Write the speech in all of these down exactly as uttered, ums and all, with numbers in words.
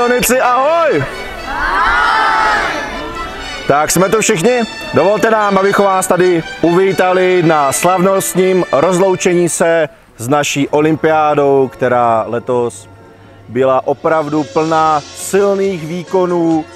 olympionici, ahoj! Ahoj! Tak jsme tu všichni? Dovolte nám, abychom vás tady uvítali na slavnostním rozloučení se s naší olympiádou, která letos byla opravdu plná silných výkonů,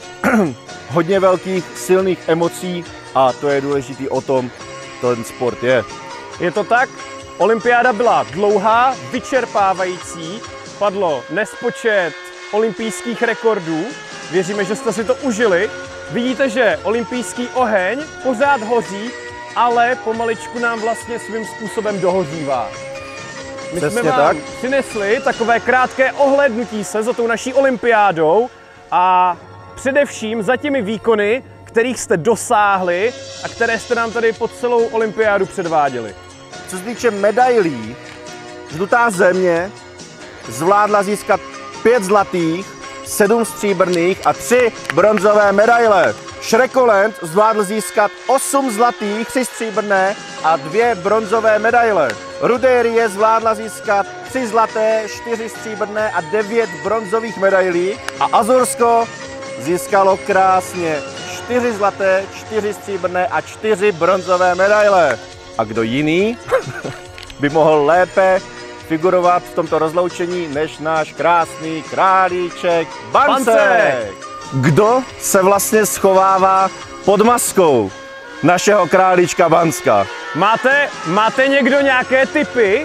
hodně velkých silných emocí a to je důležitý o tom, ten sport je. Je to tak? Olympiáda byla dlouhá, vyčerpávající, padlo nespočet olympijských rekordů. Věříme, že jste si to užili. Vidíte, že olympijský oheň pořád hoří, ale pomaličku nám vlastně svým způsobem dohořívá. My Přesně jsme vám tak. přinesli takové krátké ohlédnutí se za tou naší olympiádou a především za těmi výkony, kterých jste dosáhli a které jste nám tady po celou olympiádu předváděli. Co se týče medailí, žlutá země zvládla získat pět zlatých, sedm stříbrných a tři bronzové medaile. Šrekoland zvládl získat osm zlatých, tři stříbrné a dvě bronzové medaile. Rudérie zvládla získat tři zlaté, čtyři stříbrné a devět bronzových medailí. A Azursko získalo krásně čtyři zlaté, čtyři stříbrné a čtyři bronzové medaile. A kdo jiný by mohl lépe figurovat v tomto rozloučení než náš krásný králíček Bancek. Kdo se vlastně schovává pod maskou našeho králíčka Banska? Máte, máte někdo nějaké tipy?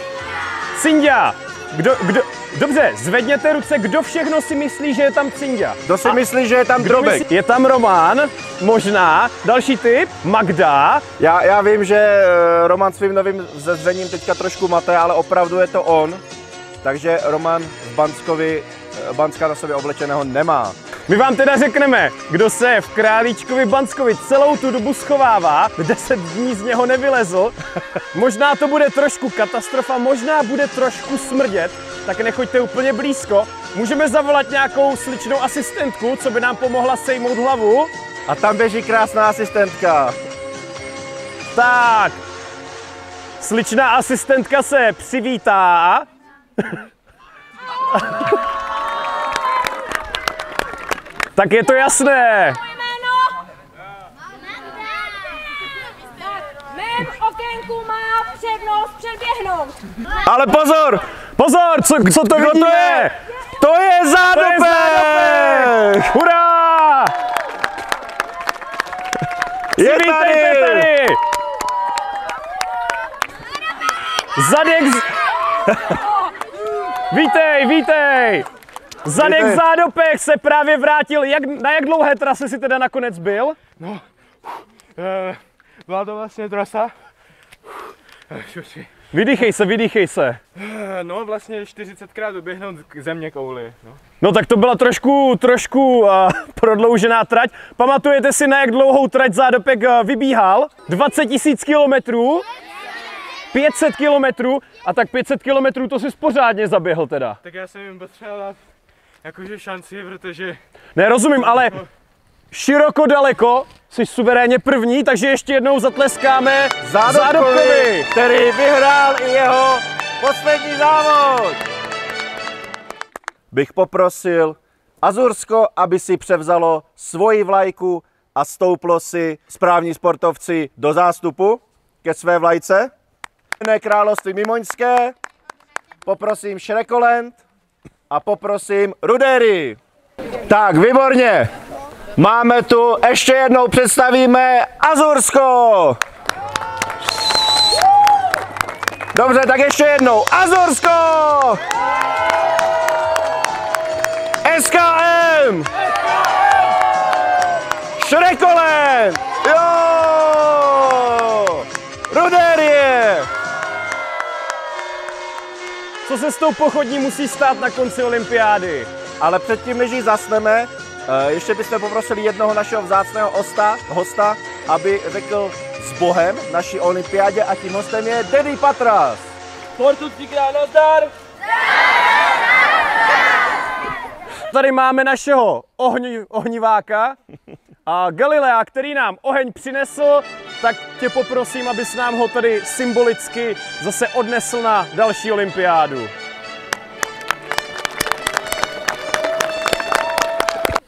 Cindia, kdo, kdo, dobře, zvedněte ruce, kdo všechno si myslí, že je tam Cindia? Kdo si A myslí, že je tam Drobek? Myslí, je tam Roman, možná. Další tip, Magda. Já, já vím, že Roman svým novým zezřením teďka trošku mate, ale opravdu je to on. Takže Roman v Banskovi, Banska na sobě oblečeného nemá. My vám teda řekneme, kdo se v Králíčkovi Banskovi celou tu dobu schovává, deset dní z něho nevylezl. Možná to bude trošku katastrofa, možná bude trošku smrdět, tak nechoďte úplně blízko. Můžeme zavolat nějakou sličnou asistentku, co by nám pomohla sejmout hlavu. A tam běží krásná asistentka. Tak, sličná asistentka se přivítá. Tak je to jasné. Mém okénku má přednost předběhnout. Ale pozor! Pozor, co, co to Kdo to vidíme? je? To je Zádopek! Zádopek! Hurá! Je Vítejte tady! tady! Zadek z... Vítej, vítej! Zadek Vítej. Zádopek se právě vrátil. Jak, na jak dlouhé trase si teda nakonec byl? No, uh, byla to vlastně trasa. Uh, Vydýchej se, vydýchej se. uh, no, vlastně čtyřicetkrát doběhnout k země kouli. No. No tak to byla trošku, trošku uh, prodloužená trať. Pamatujete si, na jak dlouhou trať Zádopek uh, vybíhal? dvacet tisíc kilometrů? pět set kilometrů? A tak pět set kilometrů to si pořádně zaběhl teda. Tak já jsem jim potřeboval dát jakože šanci, protože... Ne, rozumím, ale široko daleko jsi suverénně první, takže ještě jednou zatleskáme Zádopkovi, Zádopkovi. který vyhrál i jeho poslední závod. Bych poprosil Azursko, aby si převzalo svoji vlajku a stouplo si správní sportovci do zástupu ke své vlajce. Království Mimoňské, poprosím Šrekoland a poprosím Rudérii. Tak, výborně. Máme tu, ještě jednou představíme Azursko. Dobře, tak ještě jednou. Azursko! S K M! Šrekoland! Jo! Rudérie! Co se s tou pochodní musí stát na konci olympiády? Ale předtím, než ji zasneme, ještě bychom poprosili jednoho našeho vzácného hosta, hosta, aby řekl s Bohem naší olympiádě a tím hostem je Daddy Patras. Sportu třikrát nazdar! Tady máme našeho ohni, ohniváka a Galilea, který nám oheň přinesl, tak tě poprosím, abys nám ho tady symbolicky zase odnesl na další olympiádu.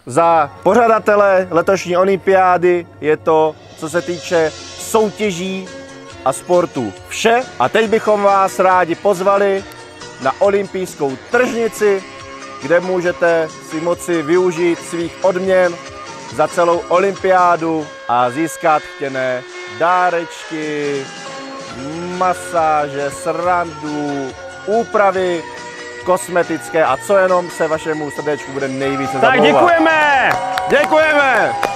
za pořadatele letošní olympiády je to, co se týče soutěží a sportu, vše. A teď bychom vás rádi pozvali na olympijskou tržnici, kde můžete si moci využít svých odměn za celou olympiádu a získat chtěné dárečky, masáže, srandu, úpravy kosmetické a co jenom se vašemu srdečku bude nejvíce Tak zamlouvat. děkujeme! Děkujeme!